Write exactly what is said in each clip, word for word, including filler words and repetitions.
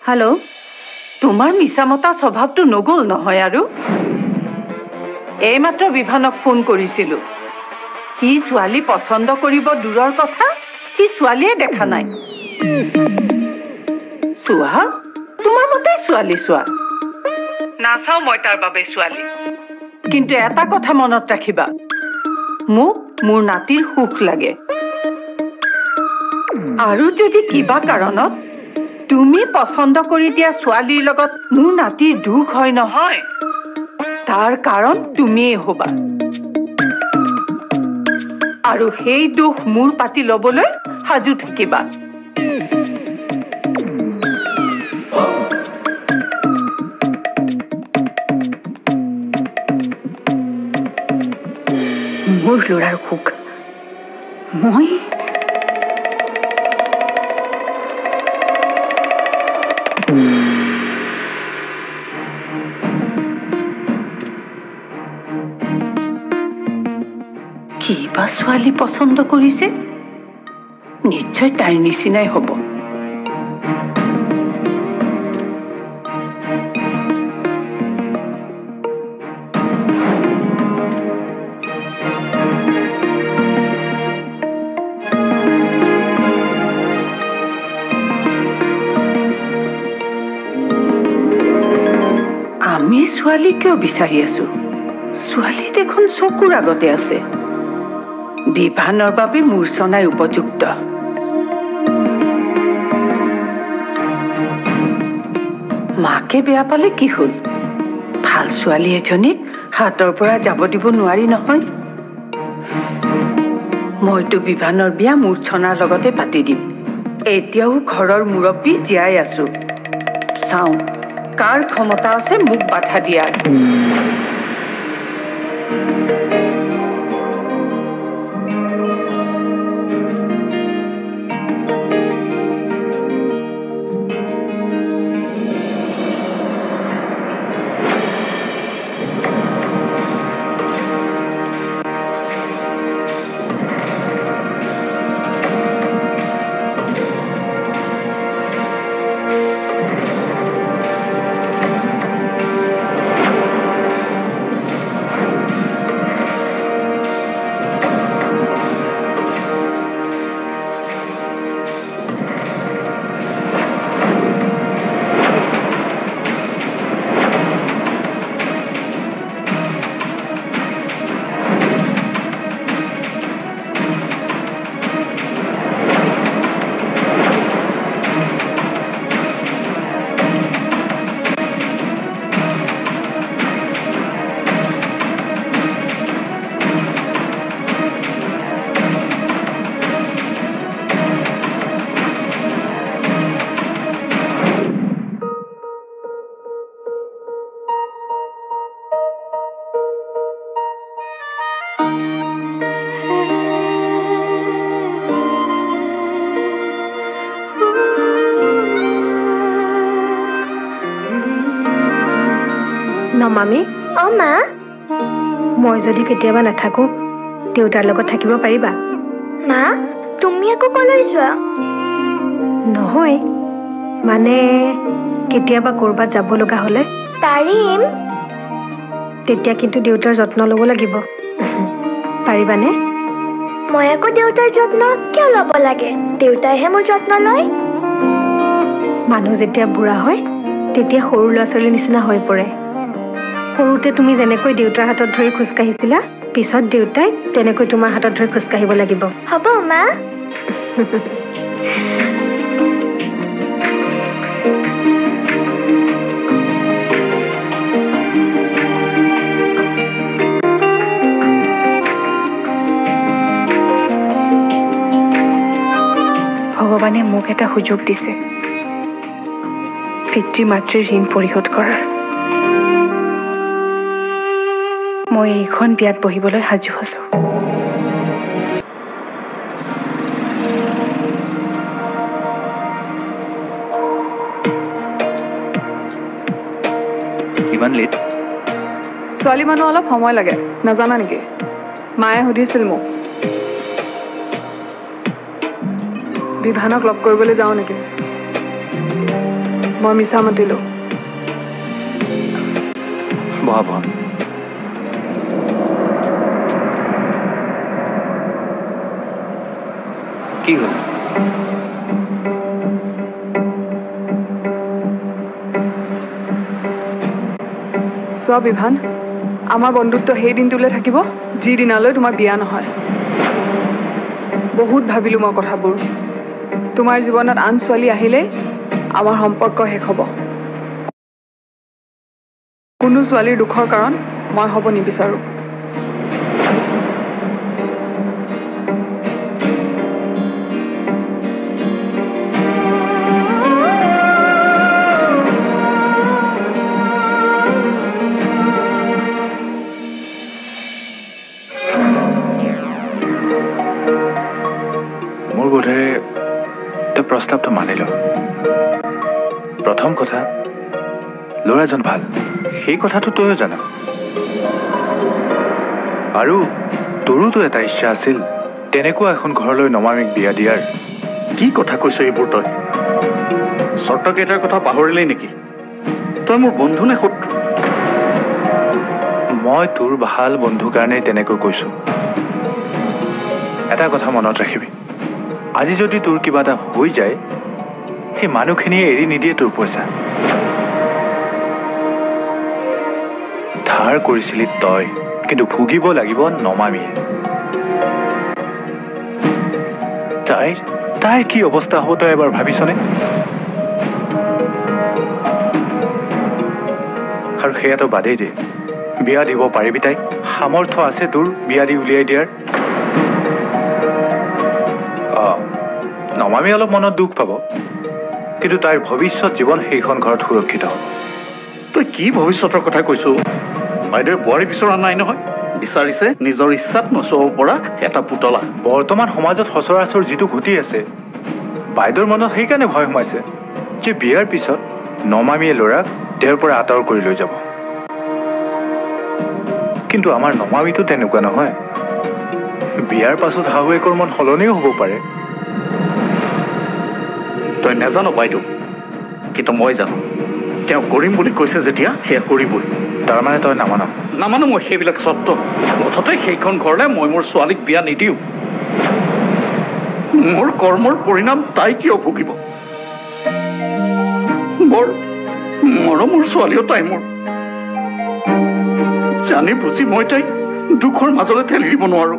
Hello তোমাৰ মিছামতা স্বভাৱটো নগল নহয় আৰু এইমাত্ৰ বিভানক ফোন কৰিছিলো কি ছোৱালী পছন্দ কৰিব দূৰৰ কথা কি ছোৱালীয়ে দেখা নাই চোৱা তোমাৰ মতে ছোৱালী চোৱা নাচাও মই তাৰ বাবে ছোৱালী কিন্তু এটা কথা মনত ৰাখিবা মোক মোৰ নাতিৰ সুখ লাগে আৰু যদি কিবা কাৰণত তুমি পছন্দ কৰি দিয়া ছোৱালীৰ লগত মোৰ নাতিৰ দুখ হয় নহয় তাৰ কাৰণ তুমিয়ে হবা আৰু সেই দুখ মোৰ পাতি লবলৈ সাজু থাকিবা মোৰ ল'ৰাৰ সুখ মই কিবা ছোৱালী পছন্দ কৰিছে নিশ্চয় তাইৰ নিচিনাই হ'ব আমি ছোৱালী কিয় বিচাৰি আছো ছোৱালী দেখোন চকুৰ আগতে আছে বিভানৰ বাবে মূৰ্ছনাই উপযুক্ত মাকে বেয়া পালে কি হল ভাল ছোৱালী এজনীক হাতৰ পৰা যাব দিব নোৱাৰি নহয় মইতো বিভানৰ বিয়া মূৰ্ছনাৰ লগতে পাতি দিম এতিয়াও ঘৰৰ মুৰব্বী জীয়াই আছো চাওঁ কাৰ ক্ষমতা আছে মোক বাধা দিয়াৰ মামি অ মা মই যদি কেতিয়াবা নাথাকো দেউতাৰ লগত থাকিব পাৰিবা মা তুমি আকৌ কলৈ যোৱা নহয় মানে কেতিয়াবা কৰবাত যাব লগা হলে পাৰিম তেতিয়া কিন্তু দেউতাৰ যত্ন ল'ব লাগিব পাৰিবানে মই আকৌ দেউতাৰ যত্ন কিয় ল'ব লাগে দেউতাইহে মোৰ যত্ন লয় মানুহ যেতিয়া বুঢ়া হয় তেতিয়া সৰু ল'ৰা ছোৱালীৰ নিচিনা হৈ পৰে সৰুতে তুমি যেনেকৈ দেউতাৰ হাতত ধৰি খোজ কাঢ়িছিলা পিছত দেউতাই তেনেকৈ তোমাৰ হাতত ধৰি খোজ কাঢ়িব লাগিব হ'ব মা ভগৱানে মোক এটা সুযোগ দিছে পিতৃ মাতৃৰ ঋণ পৰিশোধ কৰাৰ মই এইখন বিয়াত বহিবলৈ সাজু আছো কিমান লেট ছোৱালী মানুহ অলপ সময় লাগে নাজানা নেকি মায়ে সুধিছিল মোক বিভানক লগ কৰিবলৈ যাওঁ নেকি মই মিছা মাতিলো বহা বহা কি হ'ল চোৱা বিভান আমাৰ বন্ধুত্ব সেই দিনটোলৈ থাকিব যি দিনালৈ তোমাৰ বিয়া নহয় বহুত ভাবিলো মই কথাবোৰ তোমাৰ জীৱনত আন ছোৱালী আহিলেই আমাৰ সম্পৰ্ক শেষ হ'ব কোনো ছোৱালীৰ দুখৰ কাৰণ মই হ'ব নিবিচাৰো প্ৰস্তাৱটো মানিলো প্ৰথম কথা ল'ৰাজন ভাল সেই কথাটো তইও জানা আৰু তোৰোতো এটা ইচ্ছা আছিল তেনেকুৱা এখন ঘৰলৈ নমামিক বিয়া দিয়াৰ কি কথা কৈছ এইবোৰ তই চৰ্তকেইটাৰ কথা পাহৰিলেই নেকি তই মোৰ বন্ধু নে শত্ৰু মই তোৰ ভাল বন্ধু কাৰণেই তেনেকৈ কৈছো এটা কথা মনত ৰাখিবি আজি যদি তোৰ কিবা এটা হৈ যায় সেই মানুহখিনিয়ে এৰি নিদিয়ে তোৰ পইচা ধাৰ কৰিছিলি তই কিন্তু ভুগিব লাগিব নমামিয়ে তাইৰ তাইৰ কি অৱস্থা হ'ব তই এবাৰ ভাবিছনে আৰু সেয়াতো বাদেই দে বিয়া দিব পাৰিবি তাইক সামৰ্থ্য আছে তোৰ বিয়া দি উলিয়াই দিয়াৰ নমামি অলপ মনত দুখ পাব কিন্তু তাইৰ ভৱিষ্যত জীৱন সেইখন ঘৰত সুৰক্ষিত হ'ব তই কি ভৱিষ্যতৰ কথা কৈছো বাইদেৱে বোৱাৰী বিচৰা নাই নহয় বিচাৰিছে নিজৰ ইচ্ছাত নচুৱাব পৰা এটা পুতলা বৰ্তমান সমাজত সচৰাচৰ যিটো ঘটি আছে বাইদেউৰ মনত সেইকাৰণে ভয় সোমাইছে যে বিয়াৰ পিছত নমামিয়ে ল'ৰাক তেওঁৰ পৰা আঁতৰ কৰি লৈ যাব কিন্তু আমাৰ নমামিটো তেনেকুৱা নহয় বিয়াৰ পাছত শাহুৱেকৰ মন সলনিও হ'ব পাৰে তই নাজানো বাইদেউ কিন্তু মই জানো তেওঁ কৰিম বুলি কৈছে যেতিয়া সেয়া কৰিবই তাৰমানে তই নামানা নামানো মই সেইবিলাক চৰ্ত মুঠতে সেইখন ঘৰলৈ মই মোৰ ছোৱালীক বিয়া নিদিওঁ মোৰ কৰ্মৰ পৰিণাম তাই কিয় ভুগিব বৰ মৰমৰ ছোৱালীও তাই মোৰ জানি বুজি মই তাইক দুখৰ মাজলৈ ঠেলি দিব নোৱাৰো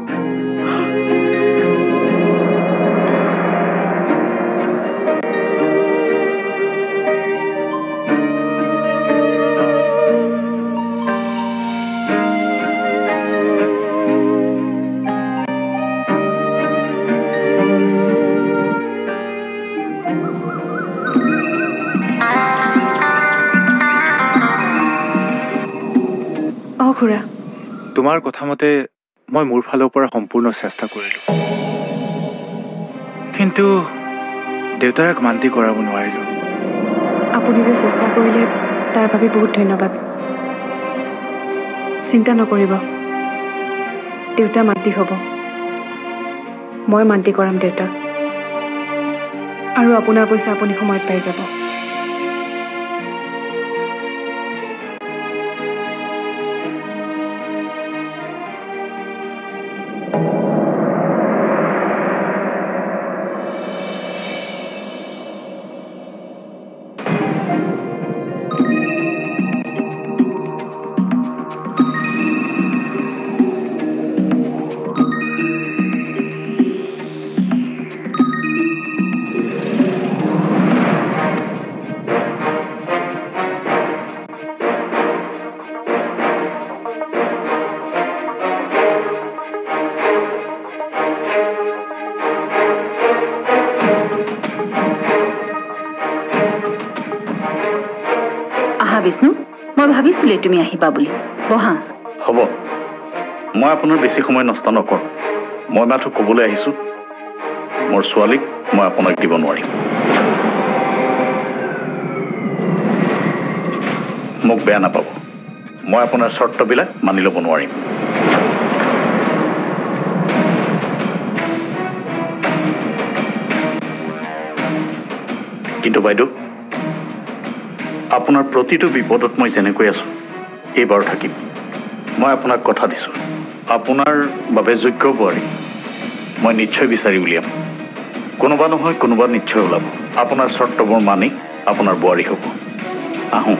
খুৰা তোমাৰ কথা মতে মই মোৰ ফালৰ পৰা সম্পূৰ্ণ চেষ্টা কৰিলো কিন্তু দেউতাক মান্তি কৰাব নোৱাৰিলো আপুনি যে চেষ্টা কৰিলে তাৰ বাবে বহুত ধন্যবাদ চিন্তা নকৰিব দেউতা মান্তি হ'ব মই মান্তি কৰাম দেউতাক আৰু আপোনাৰ পইচা আপুনি সময়ত পাই যাব বিষ্ণু মই ভাবিছিলো তুমি আহিবা বুলি বহা হ'ব মই আপোনাৰ বেছি সময় নষ্ট নকৰো মই মাথো ক'বলৈ আহিছো মোৰ ছোৱালীক মই আপোনাক দিব নোৱাৰিম মোক বেয়া নাপাব মই আপোনাৰ চৰ্তবিলাক মানি ল'ব নোৱাৰিম কিন্তু বাইদেউ আপোনাৰ প্ৰতিটো বিপদত মই যেনেকৈ আছো এইবাৰ থাকিম। মই আপোনাক কথা দিছো, আপোনাৰ বাবে যোগ্য বোৱাৰী মই নিশ্চয় বিচাৰি উলিয়াম। কোনোবা নহয় কোনোবা নিশ্চয় ওলাব। আপোনাৰ চৰ্তবোৰ মানি আপোনাৰ বোৱাৰী হ'ব। আহোঁ।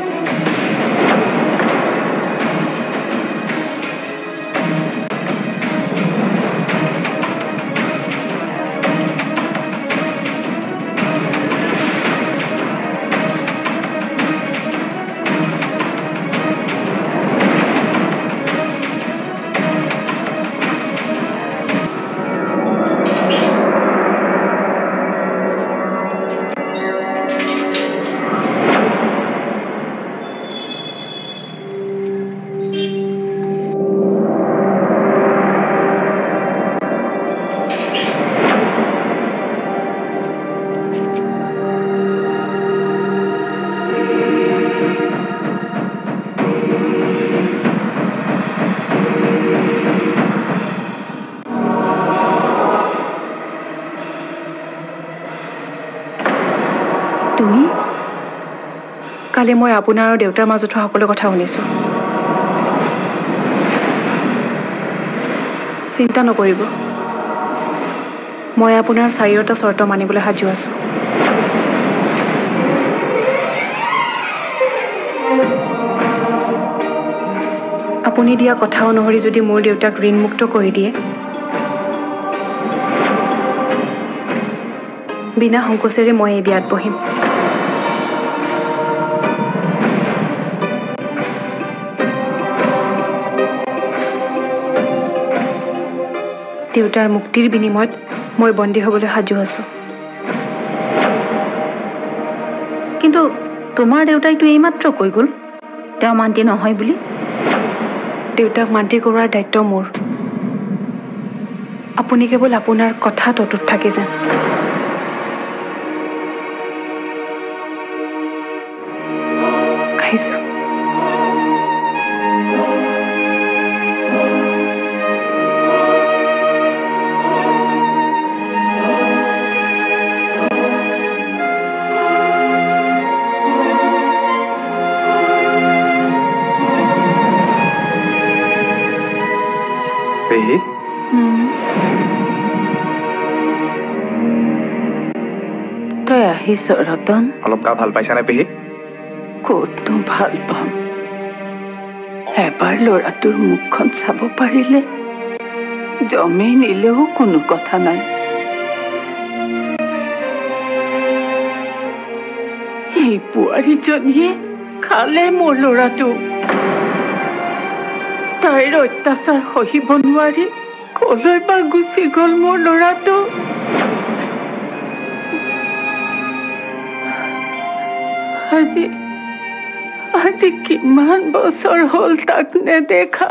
তুমি কালি মই আপোনাৰ আৰু দেউতাৰ মাজত হোৱা সকলো কথা শুনিছো। চিন্তা নকৰিব, মই আপোনাৰ চাৰিওটা চৰ্ত মানিবলৈ সাজু আছো। আপুনি দিয়া কথা অনুসৰি যদি মোৰ দেউতাক ঋণমুক্ত কৰি দিয়ে, বিনা সংকোচেৰে মই এই বিয়াত বহিম। দেউতাৰ মুক্তিৰ বিনিময়ত মই বন্দী হ'বলৈ সাজু আছো। কিন্তু তোমাৰ দেউতাইতো এইমাত্ৰ কৈ গ'ল তেওঁ মান্তি নহয় বুলি। দেউতাক মান্তি কৰোৱাৰ দায়িত্ব মোৰ। আপুনি কেৱল আপোনাৰ কথাত অটুট থাকি যান। আহিছো। পেহী, তই আহিছ ৰতন? অলপ গা ভাল পাইছানে পেহী? ক'তনো ভাল পাম, এবাৰ ল'ৰাটোৰ মুখখন চাব পাৰিলে জমে নিলেও কোনো কথা নাই। এই বোৱাৰীজনীয়ে খালে মোৰ ল'ৰাটো। তাইৰ অত্যাচাৰ সহিব নোৱাৰি কলৈ বা গুচি গ'ল মোৰ ল'ৰাটো। আজি আজি কিমান বছৰ হ'ল তাক নেদেখা।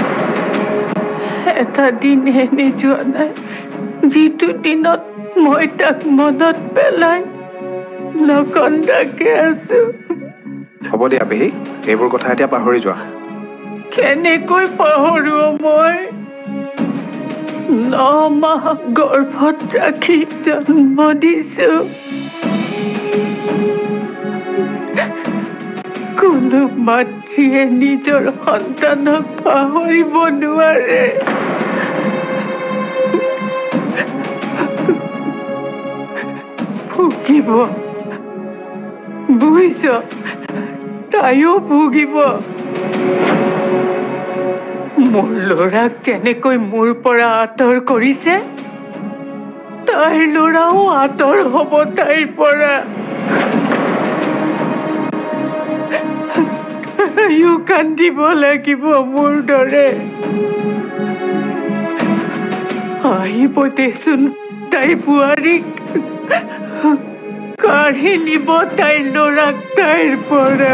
এটা দিন এনে যোৱা নাই যিটো দিনত মই তাক মনত পেলাই নকন্দাকে আছো। হ'ব দিয়া পেহী, এইবোৰ কথা এতিয়া পাহৰি যোৱা। কেনেকৈ পাহৰো মই? ন মাহ গৰ্ভত ৰাখি জন্ম দিছো। কোনো মাতৃয়ে নিজৰ সন্তানক পাহৰিব নোৱাৰে। ভুগিব, বুজিছ? তাইও ভুগিব। মোৰ ল'ৰাক যেনেকৈ মোৰ পৰা আঁতৰ কৰিছে তাইৰ ল'ৰাও আঁতৰ হ'ব তাইৰ পৰা। তাইও কান্দিব লাগিব মোৰ দৰে। আহিব দেচোন তাইৰ বোৱাৰীক, কাঢ়ি নিব তাইৰ ল'ৰাক তাইৰ পৰা।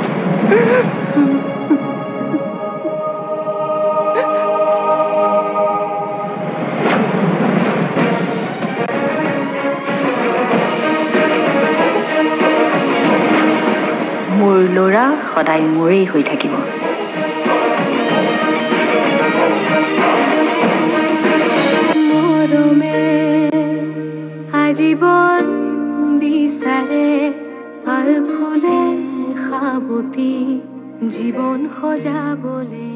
মোৰ ল'ৰা সদায় মোৰেই হৈ থাকিব। মৰমে আজীৱন বিচাৰে ভাল ফুলে মায়াবতী জীৱন সজাবলে